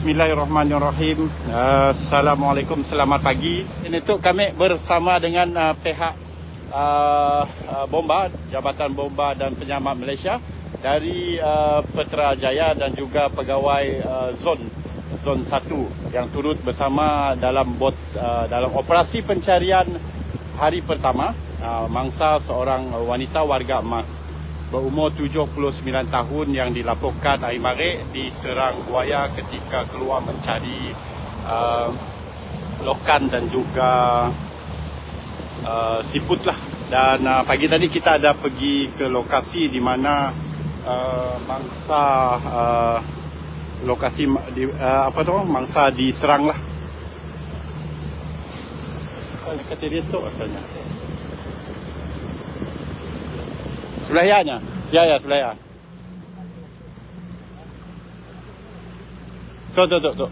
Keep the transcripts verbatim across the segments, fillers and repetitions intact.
Bismillahirrahmanirrahim. Uh, Assalamualaikum, selamat pagi. Ini tu kami bersama dengan uh, pihak uh, uh, Bomba, Jabatan Bomba dan Penyelamat Malaysia dari uh, Putrajaya dan juga pegawai uh, zon zon satu yang turut bersama dalam bot uh, dalam operasi pencarian hari pertama uh, mangsa seorang wanita warga emas berumur tujuh puluh sembilan tahun yang dilaporkan air marik diserang buaya ketika keluar mencari uh, lokan dan juga uh, siput lah. Dan uh, pagi tadi kita ada pergi ke lokasi di mana uh, mangsa uh, lokasi di, uh, apa tu mangsa diserang lah. Dekat dia tu asalnya. Sebelayanya? Ya, ya, sebelaya. Tuh, tuh, tuh, tuh.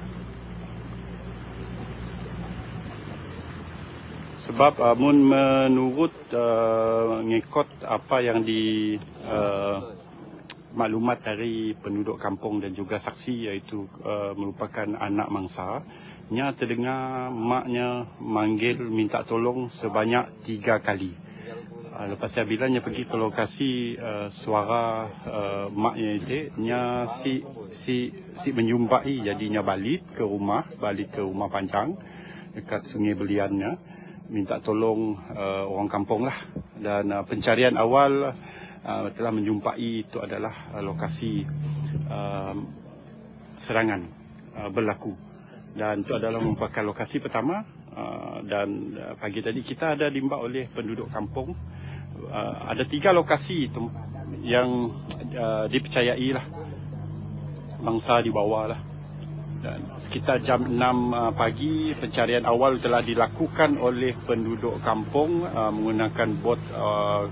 Sebab uh, mun menurut uh, ngikut apa yang di uh, maklumat dari penduduk kampung dan juga saksi, iaitu uh, merupakan anak mangsa, nya terdengar maknya manggil minta tolong sebanyak tiga kali. Uh, lepas saya bilangnya pergi ke lokasi, uh, suara uh, maknya itu, nya si si si menjumpai, jadinya balik ke rumah, balik ke rumah Panjang dekat Sungai Beliannya, minta tolong uh, orang kampung lah. Dan uh, pencarian awal uh, telah menjumpai itu adalah uh, lokasi uh, serangan uh, berlaku, dan itu adalah merupakan lokasi pertama. Uh, dan uh, pagi tadi kita ada diimbau oleh penduduk kampung. Uh, ada tiga lokasi itu yang uh, dipercayai lah mangsa dibawa lah. Dan sekitar jam enam uh, pagi pencarian awal telah dilakukan oleh penduduk kampung uh, menggunakan bot uh,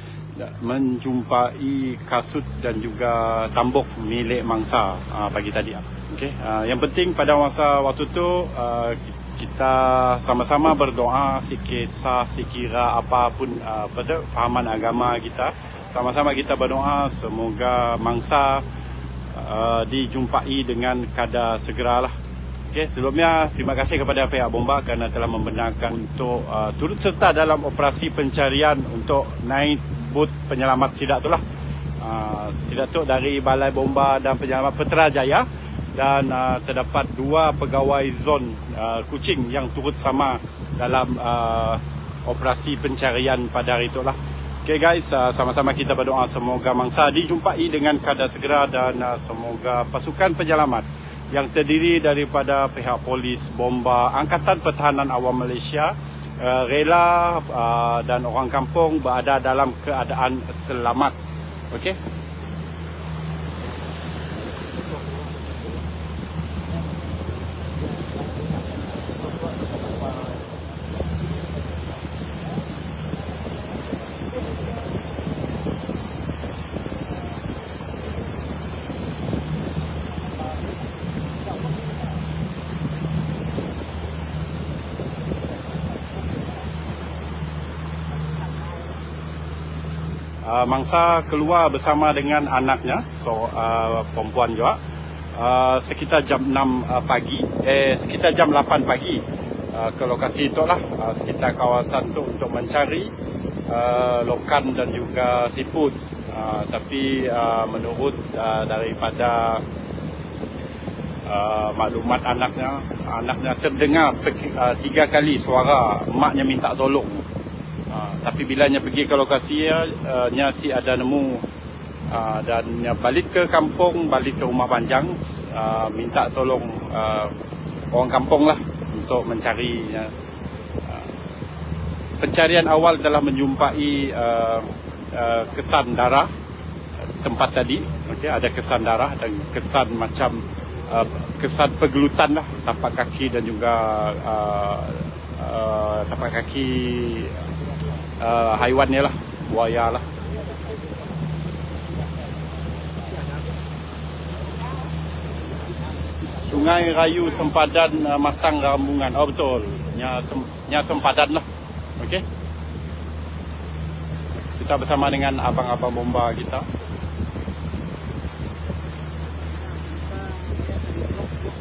menjumpai kasut dan juga tambuk milik mangsa uh, pagi tadi. Okay. Uh, yang penting pada masa waktu tu uh, kita sama-sama berdoa, sikisah, sikira apapun uh, pada fahaman agama kita, sama-sama kita berdoa semoga mangsa uh, dijumpai dengan kadar segeralah. Okay, sebelumnya terima kasih kepada pihak Bomba kerana telah membenarkan untuk uh, turut serta dalam operasi pencarian untuk naik bot penyelamat sidak itulah. Uh, sidak tu dari Balai Bomba dan Penyelamat Putrajaya. Dan uh, terdapat dua pegawai zon uh, Kuching yang turut sama dalam uh, operasi pencarian pada hari itulah. Okay guys, uh, sama-sama kita berdoa semoga mangsa dijumpai dengan kadar segera, dan uh, semoga pasukan penyelamat yang terdiri daripada pihak polis, Bomba, Angkatan Pertahanan Awam Malaysia, uh, rela uh, dan orang kampung berada dalam keadaan selamat. Okey. Uh, mangsa keluar bersama dengan anaknya, so uh, perempuan juga, uh, sekitar jam enam uh, pagi, eh sekitar jam lapan pagi uh, ke lokasi itulah, uh, sekitar kawasan itu untuk mencari uh, lokan dan juga siput. Uh, tapi uh, menurut uh, daripada uh, maklumat anaknya, anaknya terdengar uh, tiga kali suara maknya minta tolong. Uh, tapi bilanya pergi ke lokasi, uh, nya si ada nemu uh, dan nya balik ke kampung, balik ke rumah Panjang, uh, minta tolong uh, orang kampung lah untuk mencari. Uh, uh, pencarian awal telah menjumpai uh, uh, kesan darah tempat tadi. Okay, ada kesan darah dan kesan macam uh, kesan pergelutan lah tapak kaki dan juga uh, uh, tapak kaki Uh, haiwan ni lah, buaya lah. Sungai Rayu Sempadan uh, Matang Rambungan. Oh betul, nya, sem, nya Sempadan lah. Okey. Kita bersama dengan abang-abang Bomba kita.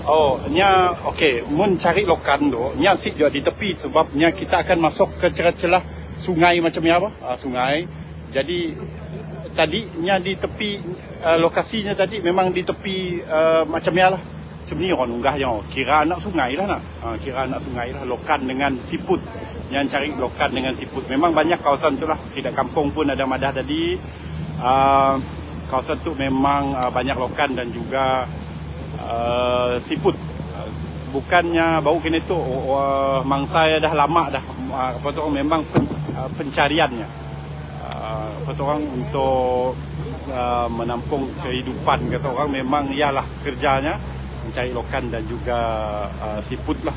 Oh, nya okey, mun cari lokan tu, nya sit juga di tepi sebab nya kita akan masuk ke celah-celah sungai macam ni apa? Uh, sungai. Jadi tadi nya di tepi uh, lokasinya tadi memang di tepi uh, macam ni lah. Macam ni orang unggahnya. Kira anak sungai lah nak. Uh, kira anak sungai lah, lokan dengan siput. Yang cari lokan dengan siput. Memang banyak kawasan tu lah. Tidak kampung pun ada madah tadi. Uh, kawasan tu memang uh, banyak lokan dan juga uh, siput. Uh, bukannya bau kena tu uh, mangsa dah lama dah. Uh, apa tu memang pen, uh, pencariannya. Uh, apa tu orang untuk uh, menampung kehidupan kata orang memang ialah kerjanya mencari lokan dan juga uh, siput lah.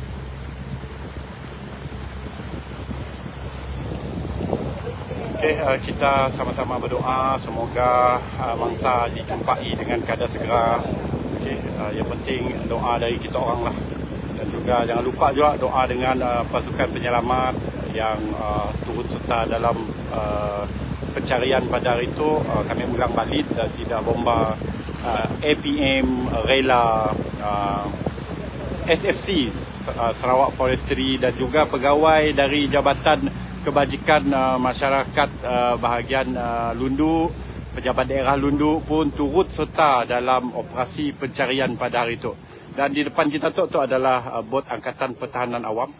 Okay, uh, kita sama-sama berdoa semoga uh, mangsa dijumpai dengan keadaan segera. Okay, uh, yang penting doa dari kita orang lah. Dan juga jangan lupa juga doa dengan uh, pasukan penyelamat yang uh, turut serta dalam uh, pencarian pada hari itu. Uh, kami ulang balik dan tidak bomba uh, A P M, Rela, uh, S F C, uh, Sarawak Forestry dan juga pegawai dari Jabatan Kebajikan uh, Masyarakat uh, bahagian uh, Lundu, pejabat daerah Lundu pun turut serta dalam operasi pencarian pada hari itu. Dan di depan kita tu, tu adalah uh, bot Angkatan Pertahanan Awam.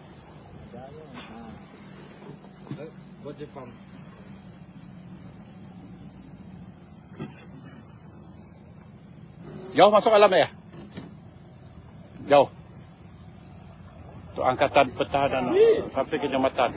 Bot Jepang. Jauh masuk alam ya? Jauh. Tu Angkatan Pertahanan sampai ke jambatan.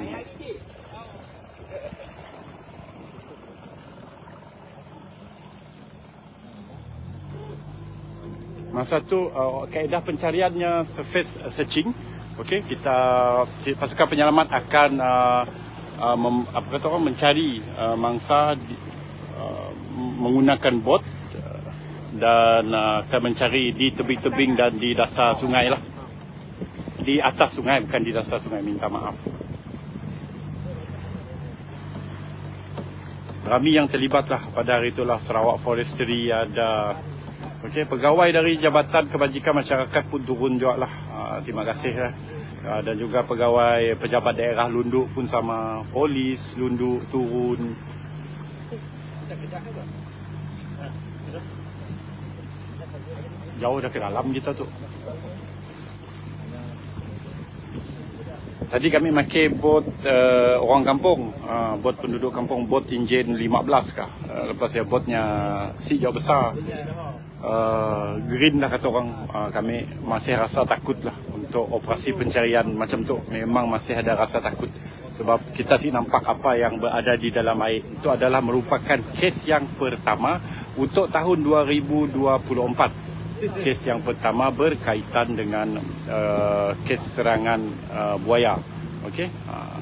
Masa tu uh, kaedah pencariannya surface searching. Okey, kita pasukan penyelamat akan uh, uh, mem, apa kata orang mencari uh, mangsa di, uh, menggunakan bot uh, dan uh, akan mencari di tebing-tebing dan di dasar sungai lah. Di atas sungai, bukan di dasar sungai, minta maaf. Ramai yang terlibat lah pada hari itulah. Sarawak Forestry ada. Okey, pegawai dari Jabatan Kebajikan Masyarakat pun turun juga lah. Uh, terima kasih lah. Uh, dan juga pegawai pejabat daerah Lundu pun sama. Polis Lundu turun. Jauh dah ke dalam kita tu. Tadi kami pakai bot uh, orang kampung, uh, bot penduduk kampung, bot enjin lima belas kah. Uh, lepas ya botnya si jauh besar. Uh, green lah kata orang. Uh, kami masih rasa takut lah untuk operasi pencarian macam tu. Memang masih ada rasa takut sebab kita sih nampak apa yang berada di dalam air. Itu adalah merupakan kes yang pertama untuk tahun dua ribu dua puluh empat. Kes yang pertama berkaitan dengan uh, kes serangan uh, buaya. Okey. Uh,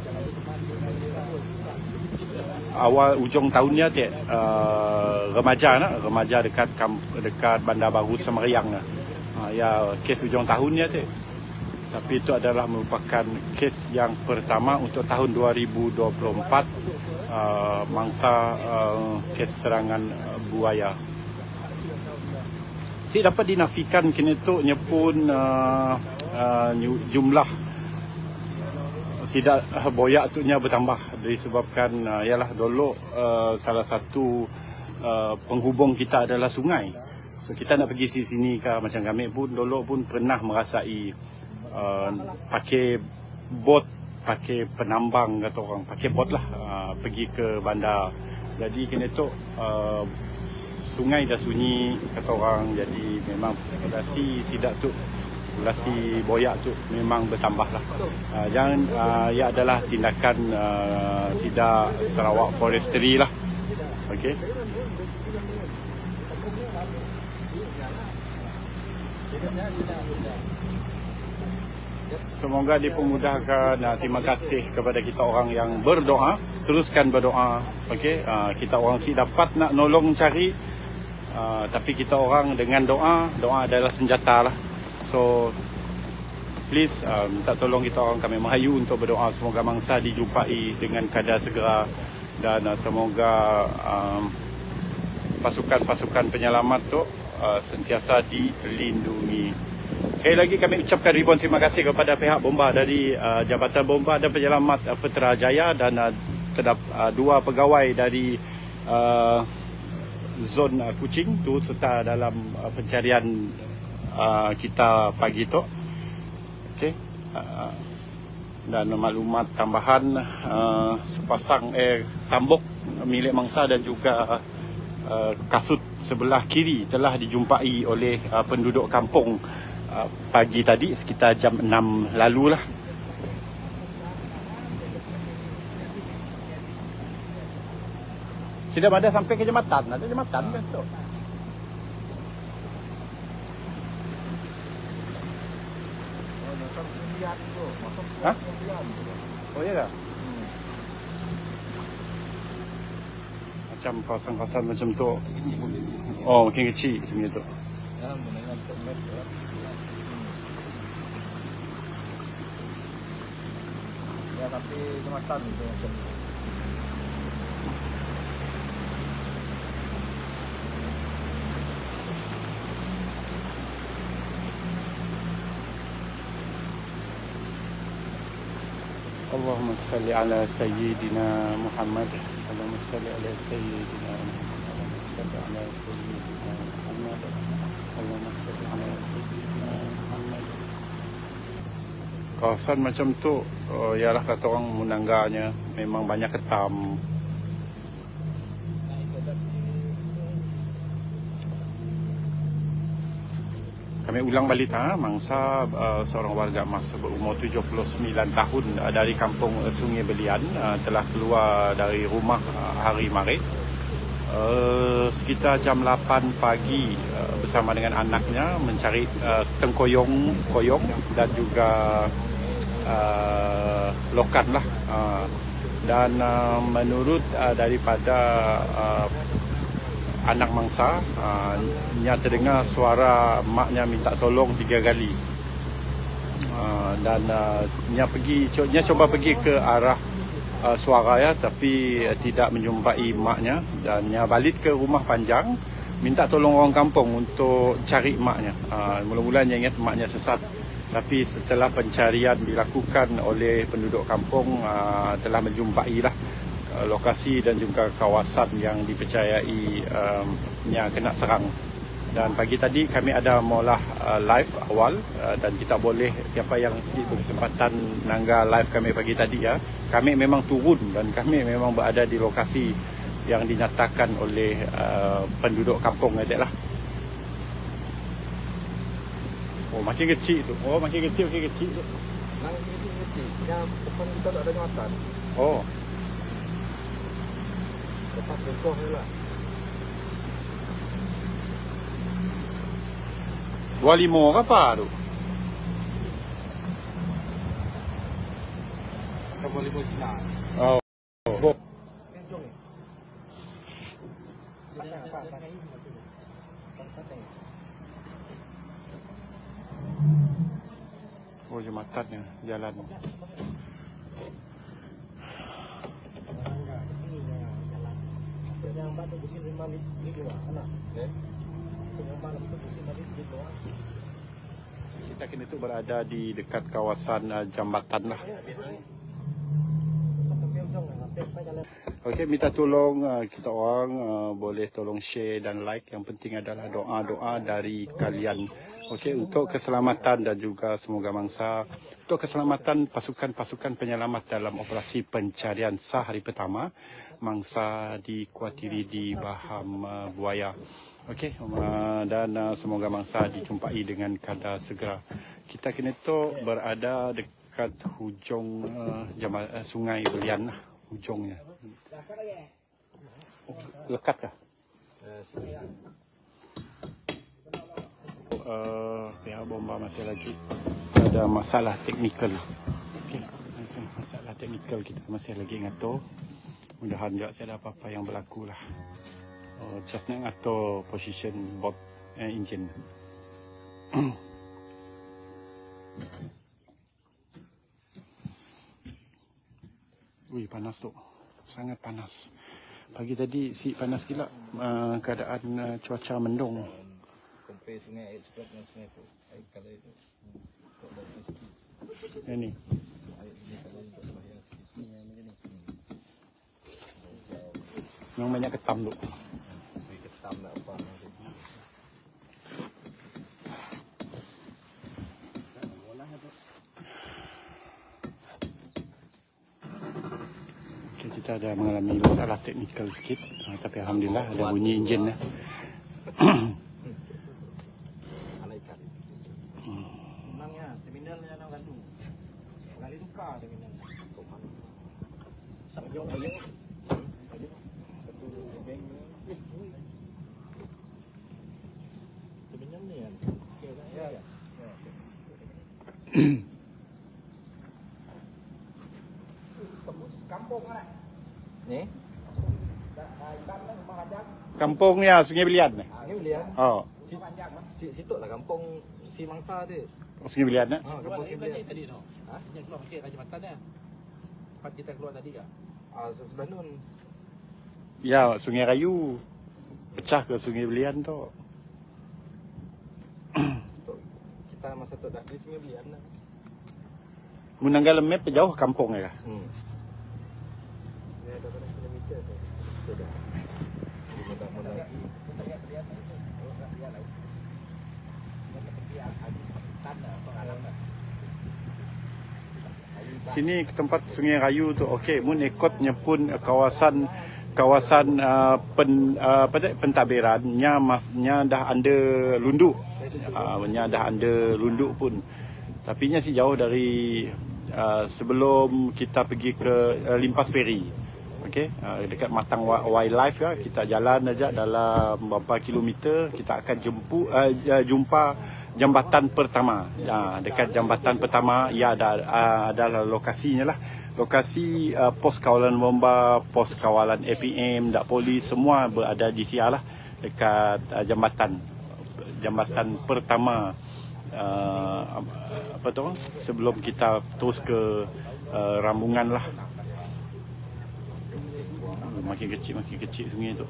awal ujung tahunnya tu uh, remaja nak remaja dekat dekat Bandar Baru Semeriang nah. Uh, ya kes ujung tahunnya tu. Tapi itu adalah merupakan kes yang pertama untuk tahun dua ribu dua puluh empat uh, mangsa uh, kes serangan uh, buaya. Si dapat dinafikan kini tu nyepun uh, uh, jumlah tidak uh, boyak tu nya bertambah disebabkan uh, ialah dulu uh, salah satu uh, penghubung kita adalah sungai. So kita nak pergi sini ke macam kami pun dulu pun pernah merasai uh, pakai bot, pakai penambang kata orang, pakai bot lah uh, pergi ke bandar. Jadi kini tu uh, sungai dah sunyi kata orang, jadi memang populasi sidak tu, populasi boyak tu memang bertambah lah. Uh, yang uh, ia adalah tindakan uh, tidak Sarawak Forestry lah. Okey. Semoga dipermudahkan. Uh, terima kasih kepada kita orang yang berdoa. Teruskan berdoa. Okey. Uh, kita orang si dapat nak nolong cari. Uh, tapi kita orang dengan doa, doa adalah senjata lah. So please uh, minta tolong kita orang, kami merayu untuk berdoa semoga mangsa dijumpai dengan keadaan segera dan uh, semoga um, pasukan-pasukan penyelamat tu uh, sentiasa dilindungi. Sekali lagi kami ucapkan ribuan terima kasih kepada pihak bomba dari uh, Jabatan Bomba dan Penyelamat uh, Putrajaya dan uh, terdapat uh, dua pegawai dari uh, zon uh, Kuching tu serta dalam uh, pencarian uh, kita pagi tu. Okey. Uh, dan maklumat tambahan uh, sepasang eh tambuk milik mangsa dan juga uh, kasut sebelah kiri telah dijumpai oleh uh, penduduk kampung uh, pagi tadi sekitar jam enam lalu lah. Sudah ada sampai ke jambatan, ada jambatan kan tu. Hah? Oh iya dah. Hmm. Macam kawasan-kawasan macam tu. Oh, makin kecil macam itu. Ya, menengah tempat. Ya, tapi jambatan itu macam tu. Allahumma salli ala Sayyidina Muhammad. Allahumma salli ala Sayyidina Muhammad. Allahumma salli ala Sayyidina Muhammad. Allahumma salli ala Sayyidina Muhammad. Kawasan macam tu, oh, ialah kata orang menangganya memang banyak ketam. Kami ulang balik ha, mangsa uh, seorang warga masa berumur tujuh puluh sembilan tahun uh, dari kampung uh, Sungai Belian uh, telah keluar dari rumah uh, hari Maret uh, sekitar jam lapan pagi uh, bersama dengan anaknya mencari uh, tengkoyong koyong dan juga uh, lokan lah uh, dan uh, menurut uh, daripada uh, anak mangsa, uh, nya terdengar suara maknya minta tolong tiga kali. Uh, dan uh, nya pergi, nya coba pergi ke arah uh, suara ya, tapi uh, tidak menjumpai maknya dan nya balik ke rumah panjang, minta tolong orang kampung untuk cari maknya. Uh, mula-mula nya ingat maknya sesat, tapi setelah pencarian dilakukan oleh penduduk kampung, uh, telah menjumpai lah lokasi dan juga kawasan yang dipercayai um, yang kena serang. Dan pagi tadi kami ada mula uh, live awal uh, dan kita boleh, siapa yang berkesempatan nangga live kami pagi tadi ya, kami memang turun dan kami memang berada di lokasi yang dinyatakan oleh uh, penduduk kampung aja lah. Oh makin kecil tu. Oh makin kecil, makin kecil tu. Makin kecil, kecil. Yang depan kita tak ada jambatan. Oh. Lepas berkoh je lah. Dua lima ke apa tu? Dua lima Cina. Oh. Oh. Oh jembatannya jalan. Yang batu bukit lima gitu lah, anak. Yang malam itu bukit lima gitu lah. Kita kini tu berada di dekat kawasan uh, jambatan lah. Okey, minta tolong uh, kita orang uh, boleh tolong share dan like. Yang penting adalah doa-doa dari kalian. Okey, untuk keselamatan dan juga semoga mangsa, untuk keselamatan pasukan-pasukan penyelamat dalam operasi pencarian sah hari pertama, mangsa dikuatiri di Baham uh, Buaya. Okey, uh, dan uh, semoga mangsa dijumpai dengan keadaan segera. Kita kini tu berada dekat hujung uh, jama, uh, Sungai Belian lah, hujungnya. Oh, lekat kah? Uh, pihak bomba masih lagi ada masalah teknikal. Okey, masalah teknikal kita masih lagi ngatur. Mudahan tak ada apa-apa yang berlaku lah. Oh, just nak ngatur position bot eh, engine. Wih panas tu, sangat panas. Pagi tadi si panas gila, uh, keadaan uh, cuaca mendung. sampai sungai air cepat dengan sungai tu. Air kalau itu. Ini. Air ini kalau itu bahaya sikit. Ini yang macam ni. Yang banyak ketam tu. Lebih ketam nak apa nanti. Okay, kita ada mengalami masalah teknikal sikit, uh, tapi alhamdulillah ada bunyi enjin ya. Anak ikan. Memangnya terminalnya nak gantung. Kali tukar terminal. Sayang ayah. Satu geng ni. Terminal ni kan. Okey kan? Ya. Ya. Kampung mana? Ni? Kampungnya Sungai Belian ni. Sungai Belian. Oh, Si, si, situ lah kampung si Mangsa tu. Sungai Belian eh. Ha, kampung Sungai Belian tadi tu. Ha? Yang keluar masih Raja Matan ya. Tempat kita keluar tadi kan. Ah, sebelah nun. Ya, Sungai Rayu pecah ke Sungai Belian tu. Tu, kita masa tu dah di Sungai Belian lah. Menanggal map jauh kampung ya. Hmm. Dia ada berapa kilometer tu? Sudah. Mudah-mudahan lagi. Sini ke tempat Sungai Rayu tu okey, mun ikutnya pun kawasan kawasan uh, pen uh, apa dia pentadbirannya masnya dah ada lunduk. Ah uh, nya dah ada lunduk pun. Tapi nya si jauh dari uh, sebelum kita pergi ke uh, Limpas Ferry. Okey, uh, dekat Matang Wildlife ya, kita jalan aja dalam beberapa kilometer kita akan jemput uh, jumpa jambatan pertama. Ya, dekat jambatan pertama ya ada uh, adalah lokasinya lah. Lokasi uh, pos kawalan bomba, pos kawalan A P M, dak polis semua berada di sialah dekat uh, jambatan jambatan pertama uh, apa tu sebelum kita terus ke uh, Rambungan lah. Makin kecil makin kecil sungai tu.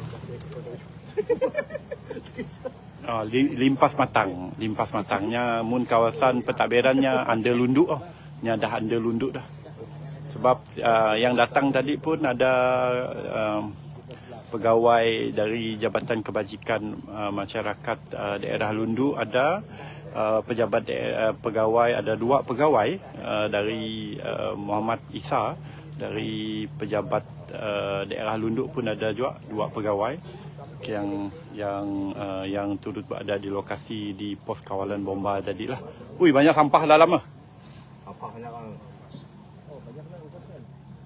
Oh, Limpas Matang, Limpas Matangnya mun kawasan pentadbirannya anda lunduk oh. Nya dah anda lunduk dah. Sebab uh, yang datang tadi pun ada uh, pegawai dari Jabatan Kebajikan uh, Masyarakat uh, Daerah Lundu, ada uh, pejabat daerah, pegawai, ada dua pegawai uh, dari uh, Muhammad Isa dari pejabat uh, daerah Lunduk pun ada juga dua pegawai yang yang uh, yang turut berada di lokasi di pos kawalan bomba tadi lah. Ui, banyak sampah dalam ah. Sampah banyak kan. Oh, banyak lah ubat kan.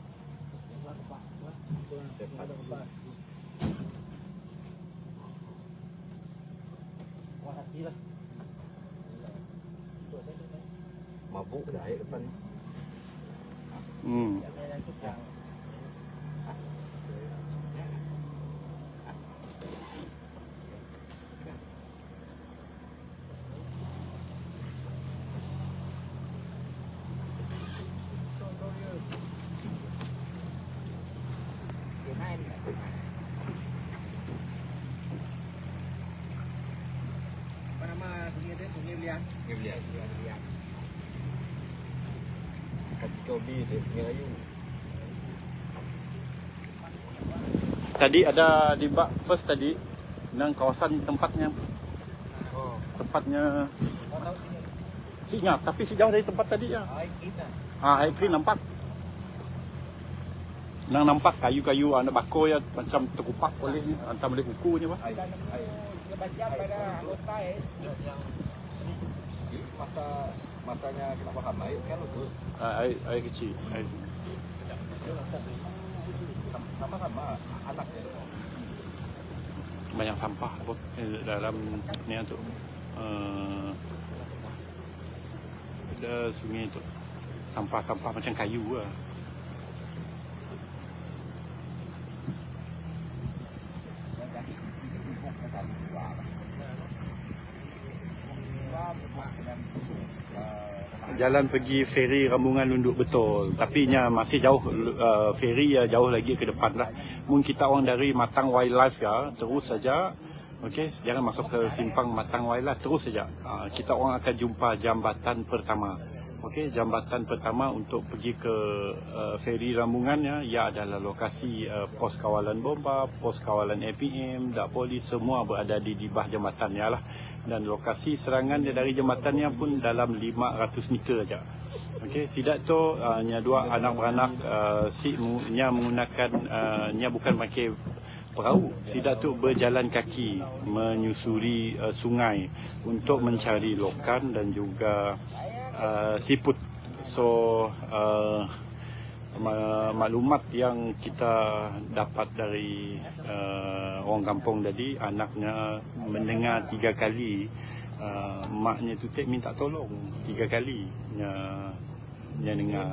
Wah, hati lah. Mabuk dah air depan. Hmm. Apa nama sungai dia? Sungai Belian. Sungai Belian. Kaki Kobi tu Sungai Rayu. Tadi ada di bak first tadi nang kawasan tempatnya Oh, tempatnya si ingat tapi si jauh dari tempat tadi ya. Air kita. Ah, air clean nampak. Nang nampak kayu-kayu anda bakar ya macam terkupak oleh ni, hantar boleh kukunya bah. air. Air. Kebajikan pada anggota eh. Yang masa masanya kita faham air sekarang tu Ah, air air kecil. Air. sama-sama anak dia. Banyak sampah apa eh, dalam ni tu. Uh, ada sungai tu. Sampah-sampah macam kayu lah. Jalan pergi feri Rambungan Lunduk betul, tapi nya masih jauh uh, feri ya jauh lagi ke depan lah. Mungkin kita orang dari Matang Wildlife ya terus saja Okey, jangan masuk ke simpang Matang Wailah, terus saja. Uh, kita orang akan jumpa jambatan pertama. Okey, jambatan pertama untuk pergi ke uh, feri Rambungan ya, ia adalah lokasi uh, pos kawalan bomba, pos kawalan A P M, dak polis semua berada di di bawah jambatannya lah. Dan lokasi serangan dia dari jambatannya pun dalam lima ratus meter saja. Okey, tidak tu uh, nya dua anak beranak uh, si nya menggunakan uh, nya bukan pakai perahu, sidak tu berjalan kaki menyusuri uh, sungai untuk mencari lokan dan juga uh, siput. So uh, maklumat yang kita dapat dari uh, orang kampung tadi, anaknya mendengar tiga kali uh, maknya tu tek minta tolong tiga kali nya nya dengar.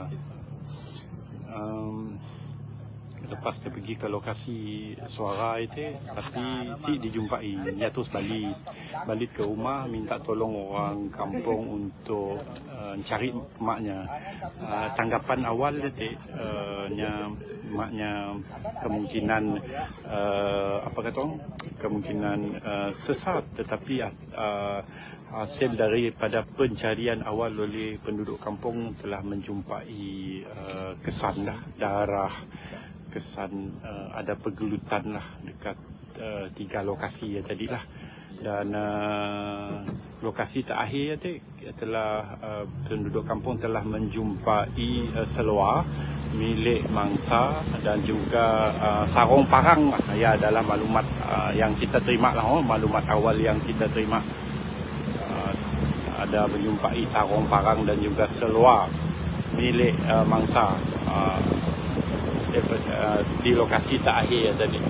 Um, lepas dia pergi ke lokasi suara itu, tapi si dijumpai, dia terus balik balik ke rumah minta tolong orang kampung untuk uh, cari maknya. Uh, tanggapan awal dia uh, nya maknya kemungkinan uh, apa kata orang, kemungkinan uh, sesat, tetapi uh, hasil daripada pencarian awal oleh penduduk kampung telah menjumpai uh, kesan dah darah, kesan uh, ada pergelutan lah dekat uh, tiga lokasi ya tadi lah. Dan uh, lokasi terakhir tadi telah uh, penduduk kampung telah menjumpai uh, seluar milik mangsa dan juga uh, sarung parang lah. Ya, adalah maklumat uh, yang kita terima lah, oh, maklumat awal yang kita terima. Uh, ada menjumpai sarung parang dan juga seluar milik uh, mangsa uh, di lokasi terakhir tadi.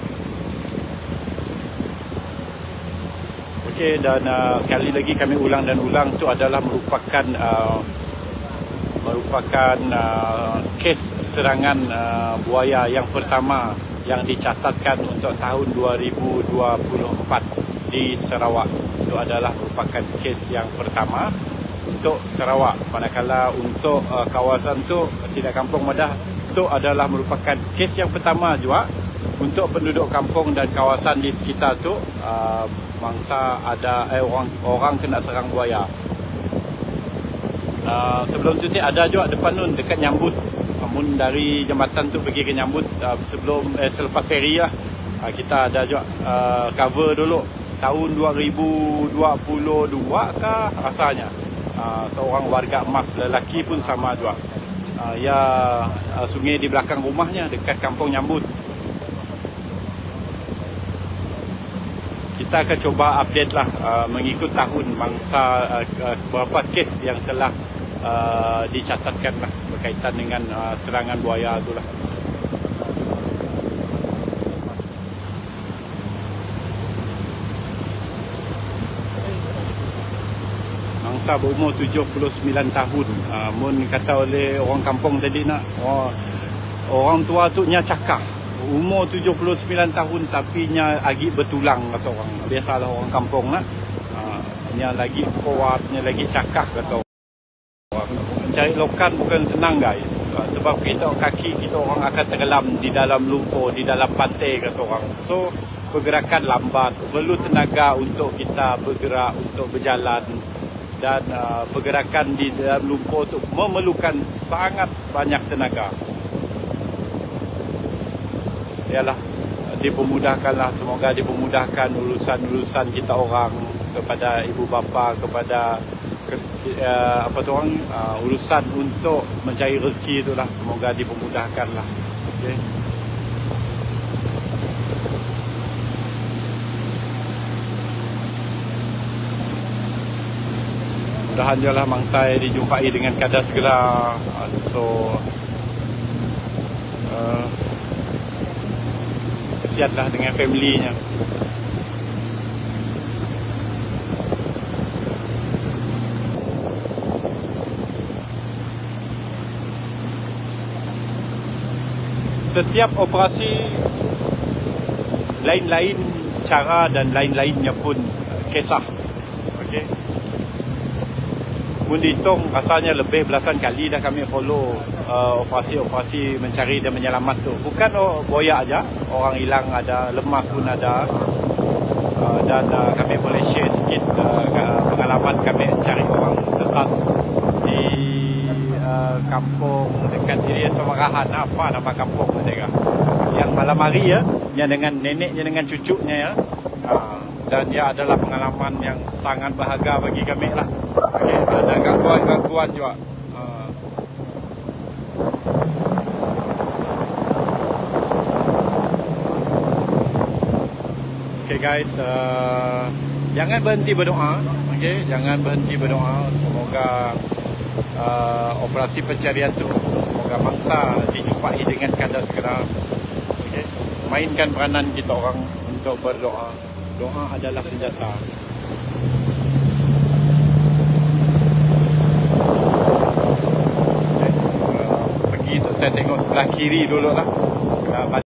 Okey, dan uh, sekali lagi kami ulang dan ulang, itu adalah merupakan uh, merupakan uh, kes serangan uh, buaya yang pertama yang dicatatkan untuk tahun dua ribu dua puluh empat di Sarawak. Itu adalah merupakan kes yang pertama untuk Sarawak. Manakala untuk uh, kawasan tu tidak kampung Madah, itu adalah merupakan kes yang pertama juga untuk penduduk kampung dan kawasan di sekitar tu uh, mangsa ada eh, orang orang kena serang buaya. Uh, sebelum tu ni ada juga depan nun dekat Nyambut. Namun dari jambatan tu pergi ke Nyambut uh, sebelum eh, selepas feri lah, uh, kita ada juga uh, cover dulu tahun dua ribu dua puluh dua kah rasanya. Uh, seorang warga emas lelaki pun sama juga. Uh, ya uh, sungai di belakang rumahnya dekat kampung Nyambut. Kita akan cuba update lah uh, mengikut tahun mangsa uh, uh, berapa kes yang telah uh, dicatatkan lah berkaitan dengan uh, serangan buaya itulah. Mangsa berumur tujuh puluh sembilan tahun. Uh, mun kata oleh orang kampung tadi nak, oh, orang tua tu nya cakap umur tujuh puluh sembilan tahun tapi nya lagi bertulang kata orang. Biasalah orang kampung nak. Uh, nya lagi kuat, nya lagi cakap kata orang. Mencari lokan bukan senang guys. Uh, sebab kita kaki kita orang akan tenggelam di dalam lumpur, di dalam pantai kata orang. So pergerakan lambat, perlu tenaga untuk kita bergerak, untuk berjalan. Dan uh, pergerakan di dalam lumpur itu memerlukan sangat banyak tenaga. Yalah, dipermudahkanlah, semoga dipermudahkan urusan-urusan kita orang kepada ibu bapa, kepada ke, uh, apa tu orang uh, urusan untuk mencari rezeki itulah, semoga dipermudahkanlah. Okey. Mudahan je lah mangsa dijumpai dengan keadaan segera. So uh, kesianlah dengan family-nya. Setiap operasi lain-lain cara dan lain-lainnya pun kisah. Okey. Pun dihitung rasanya lebih belasan kali dah kami follow uh, operasi-operasi mencari dan menyelamat tu. Bukan oh, boyak aja, orang hilang ada, lemas pun ada. uh, dan uh, kami boleh share sikit uh, pengalaman kami cari orang sesat di uh, kampung dekat Irian Semarahan. Apa nama kampung mereka? Yang malam hari ya, yang dengan neneknya dengan cucunya ya. Uh, dan ia adalah pengalaman yang sangat berharga bagi kami lah. Okay, ada gangguan-gangguan juga. Uh, Okay guys, uh, jangan berhenti berdoa. Okay, jangan berhenti berdoa. Semoga uh, operasi pencarian tu, semoga mangsa dijumpai dengan keadaan segera. Okay, mainkan peranan kita orang untuk berdoa. Doa adalah senjata. Okay, uh, pergi saya tengok sebelah kiri dulu lah. Uh,